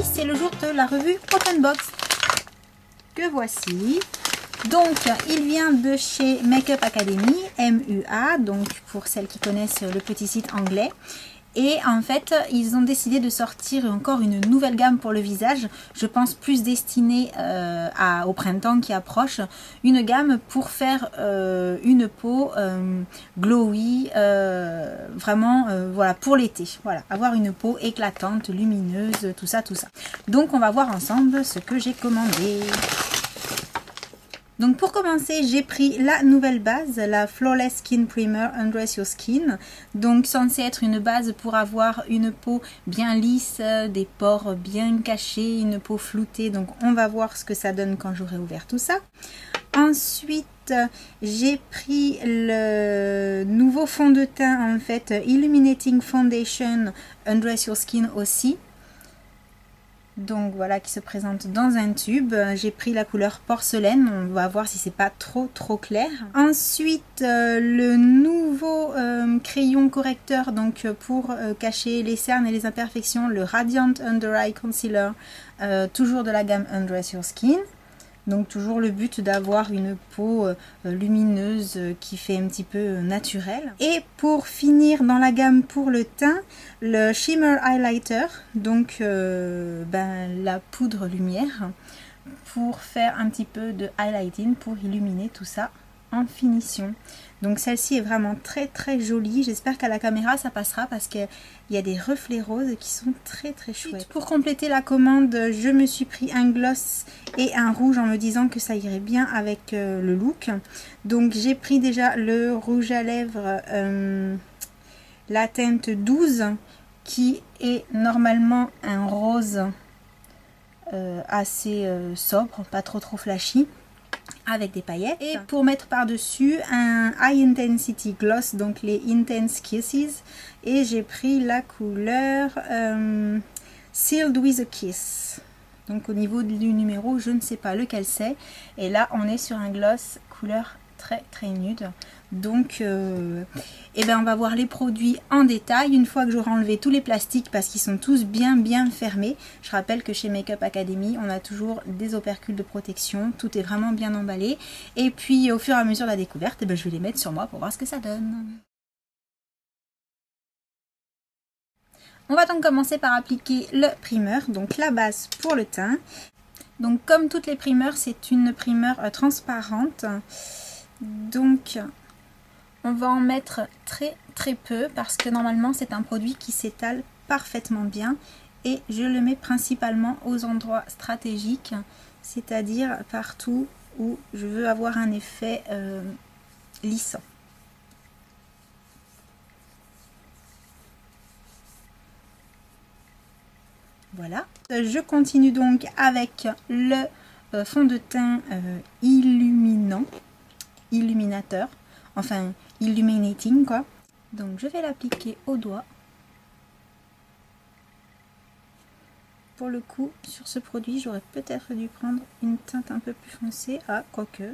c'est le jour de la revue Open Box que voici. Donc il vient de chez Makeup Academy, MUA, donc pour celles qui connaissent le petit site anglais. Et en fait, ils ont décidé de sortir encore une nouvelle gamme pour le visage. Je pense plus destinée au printemps qui approche. Une gamme pour faire une peau glowy, vraiment voilà, pour l'été. Voilà, avoir une peau éclatante, lumineuse, tout ça, tout ça. Donc on va voir ensemble ce que j'ai commandé. Donc pour commencer, j'ai pris la nouvelle base, la Flawless Skin Primer Undress Your Skin. Donc censée être une base pour avoir une peau bien lisse, des pores bien cachés, une peau floutée. Donc on va voir ce que ça donne quand j'aurai ouvert tout ça. Ensuite, j'ai pris le nouveau fond de teint en fait, Illuminating Foundation Undress Your Skin aussi. Donc voilà, qui se présente dans un tube. J'ai pris la couleur porcelaine, on va voir si c'est pas trop clair. Ensuite le nouveau crayon correcteur, donc pour cacher les cernes et les imperfections, le Radiant Under Eye Concealer, toujours de la gamme Undress Your Skin. Donc toujours le but d'avoir une peau lumineuse qui fait un petit peu naturelle. Et pour finir dans la gamme pour le teint, le Shimmer Highlighter, donc la poudre lumière, pour faire un petit peu de highlighting, pour illuminer tout ça en finition. Donc celle-ci est vraiment très jolie. J'espère qu'à la caméra ça passera parce qu'il y a des reflets roses qui sont très chouettes. Pour compléter la commande, je me suis pris un gloss et un rouge en me disant que ça irait bien avec le look. Donc j'ai pris déjà le rouge à lèvres, la teinte 12, qui est normalement un rose assez sobre, pas trop flashy, avec des paillettes. Et pour mettre par dessus un High Intensity Gloss, donc les Intense Kisses, et j'ai pris la couleur Sealed with a Kiss. Donc au niveau du numéro, je ne sais pas lequel c'est, et là on est sur un gloss couleur très nude. Donc on va voir les produits en détail une fois que j'aurai enlevé tous les plastiques parce qu'ils sont tous bien fermés. Je rappelle que chez Makeup Academy on a toujours des opercules de protection, tout est vraiment bien emballé. Et puis au fur et à mesure de la découverte, je vais les mettre sur moi pour voir ce que ça donne. On va donc commencer par appliquer le primer, donc la base pour le teint. Donc comme toutes les primeurs, c'est une primeur transparente. Donc on va en mettre très peu parce que normalement c'est un produit qui s'étale parfaitement bien, et je le mets principalement aux endroits stratégiques, c'est-à-dire partout où je veux avoir un effet lissant. Voilà. Je continue donc avec le fond de teint illuminateur, enfin illuminating quoi. Donc je vais l'appliquer au doigt. Pour le coup, sur ce produit, j'aurais peut-être dû prendre une teinte un peu plus foncée. Ah, quoique.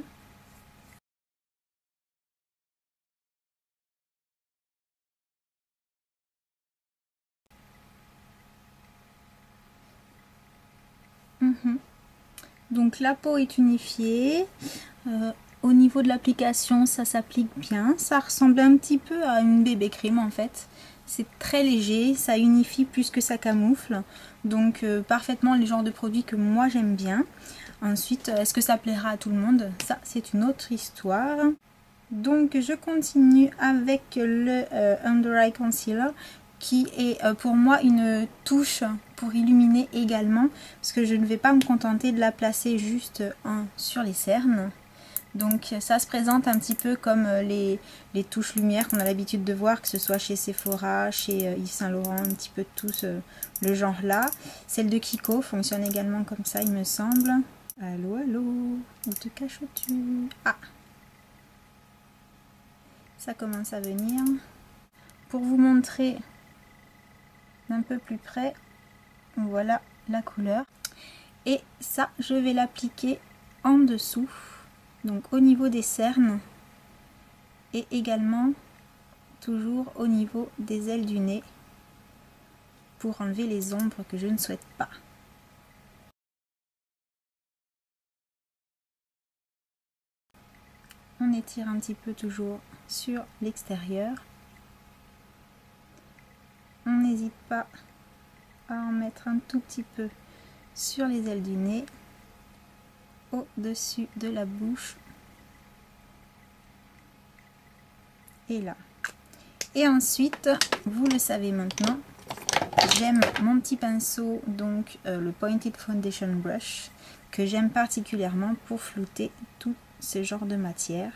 Donc la peau est unifiée. Au niveau de l'application, ça s'applique bien. Ça ressemble un petit peu à une bébé crème en fait. C'est très léger, ça unifie plus que ça camoufle. Donc parfaitement les genres de produits que moi j'aime bien. Ensuite, est-ce que ça plaira à tout le monde? Ça, c'est une autre histoire. Donc je continue avec le Under Eye Concealer, qui est pour moi une touche pour illuminer également, parce que je ne vais pas me contenter de la placer juste sur les cernes. Donc ça se présente un petit peu comme les touches lumière qu'on a l'habitude de voir, que ce soit chez Sephora, chez Yves Saint Laurent, un petit peu de tout le genre là. Celle de Kiko fonctionne également comme ça, il me semble. Allô, où te caches-tu? Ah, ça commence à venir. Pour vous montrer d'un peu plus près, voilà la couleur. Et ça, je vais l'appliquer en dessous, donc au niveau des cernes, et également toujours au niveau des ailes du nez, pour enlever les ombres que je ne souhaite pas. on étire un petit peu toujours sur l'extérieur. On n'hésite pas à en mettre un tout petit peu sur les ailes du nez, au-dessus de la bouche et là. Et ensuite, vous le savez maintenant, j'aime mon petit pinceau, donc le Pointed Foundation Brush, que j'aime particulièrement pour flouter tout ce genre de matière.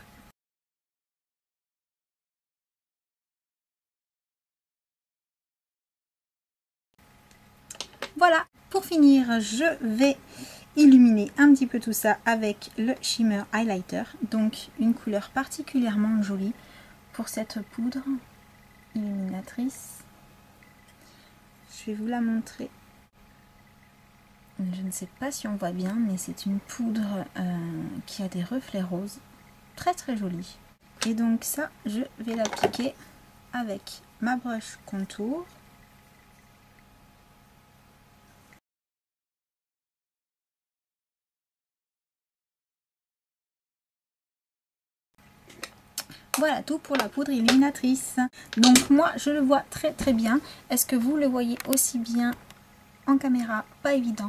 Voilà, pour finir, je vais illuminer un petit peu tout ça avec le Shimmer Highlighter, donc une couleur particulièrement jolie pour cette poudre illuminatrice. Je vais vous la montrer. Je ne sais pas si on voit bien, mais c'est une poudre qui a des reflets roses, très très jolie. Et donc ça, je vais l'appliquer avec ma brush contour. Voilà tout pour la poudre illuminatrice. Donc moi je le vois très très bien. Est-ce que vous le voyez aussi bien en caméra? Pas évident.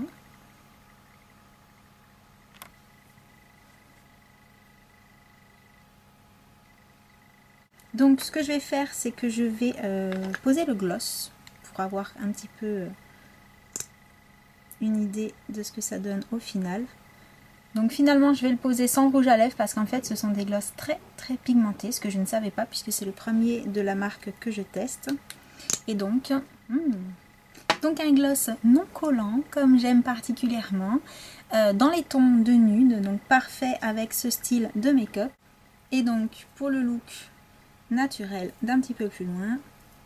Donc ce que je vais faire, c'est que je vais poser le gloss pour avoir un petit peu une idée de ce que ça donne au final. Donc finalement je vais le poser sans rouge à lèvres parce qu'en fait ce sont des glosses très très pigmentés, ce que je ne savais pas puisque c'est le premier de la marque que je teste. Et donc, un gloss non collant comme j'aime particulièrement, dans les tons de nude, donc parfait avec ce style de make-up. Et donc pour le look naturel d'un petit peu plus loin.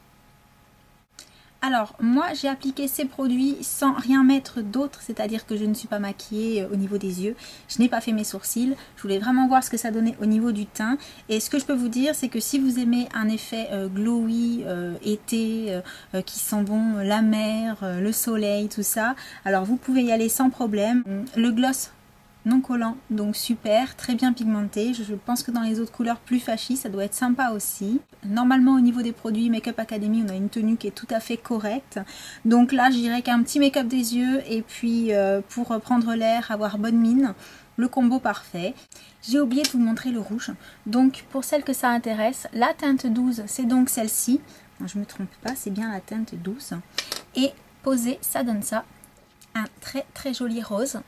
Alors moi j'ai appliqué ces produits sans rien mettre d'autre, c'est-à-dire que je ne suis pas maquillée au niveau des yeux, je n'ai pas fait mes sourcils, je voulais vraiment voir ce que ça donnait au niveau du teint. Et ce que je peux vous dire, c'est que si vous aimez un effet glowy, été, qui sent bon la mer, le soleil, tout ça, alors vous pouvez y aller sans problème. Le gloss non collant, donc super, très bien pigmenté. Je pense que dans les autres couleurs plus fashy, ça doit être sympa aussi. Normalement au niveau des produits Make Up Academy, on a une tenue qui est tout à fait correcte. Donc là je dirais qu'un petit make-up des yeux et puis pour prendre l'air, avoir bonne mine, le combo parfait. J'ai oublié de vous montrer le rouge. Donc pour celles que ça intéresse, la teinte 12 c'est donc celle-ci. Je me trompe pas, c'est bien la teinte 12. Et posé, ça donne ça. Un très très joli rose.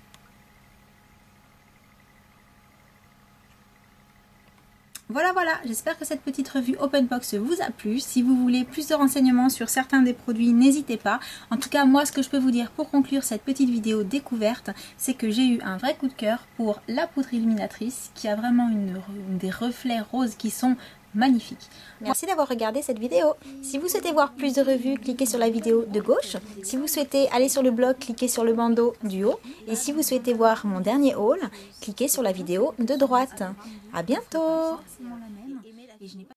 Voilà, j'espère que cette petite revue Open Box vous a plu. Si vous voulez plus de renseignements sur certains des produits, n'hésitez pas. En tout cas, moi, ce que je peux vous dire pour conclure cette petite vidéo découverte, c'est que j'ai eu un vrai coup de cœur pour la poudre illuminatrice qui a vraiment des reflets roses qui sont magnifiques. Merci d'avoir regardé cette vidéo. Si vous souhaitez voir plus de revues, cliquez sur la vidéo de gauche. Si vous souhaitez aller sur le blog, cliquez sur le bandeau du haut. Et si vous souhaitez voir mon dernier haul, cliquez sur la vidéo de droite. À bientôt!